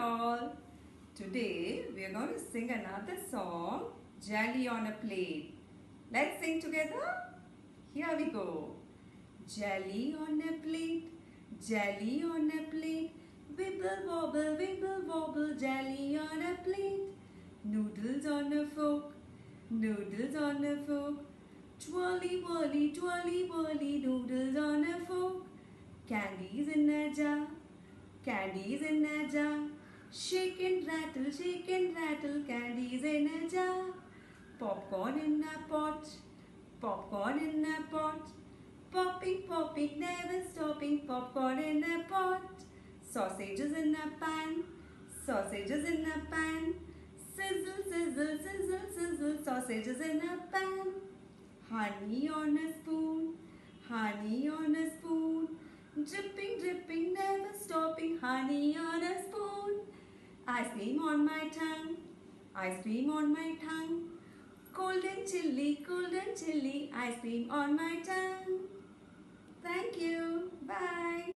all. Today we are going to sing another song, Jelly on a Plate. Let's sing together. Here we go. Jelly on a plate, jelly on a plate, wibble wobble, jelly on a plate. Noodles on a fork, noodles on a fork, twirly whirly, noodles on a fork. Candies in a jar, candies in a jar. Shake and rattle, candies in a jar. Popcorn in a pot, popcorn in a pot. Popping, never stopping, popcorn in a pot. Sausages in a pan, sausages in a pan. Sizzle, sausages in a pan. Honey on a spoon, honey on a spoon. Dripping, never stopping, honey on a spoon. Ice cream on my tongue, ice cream on my tongue. Cold and chilly, ice cream on my tongue. Thank you. Bye.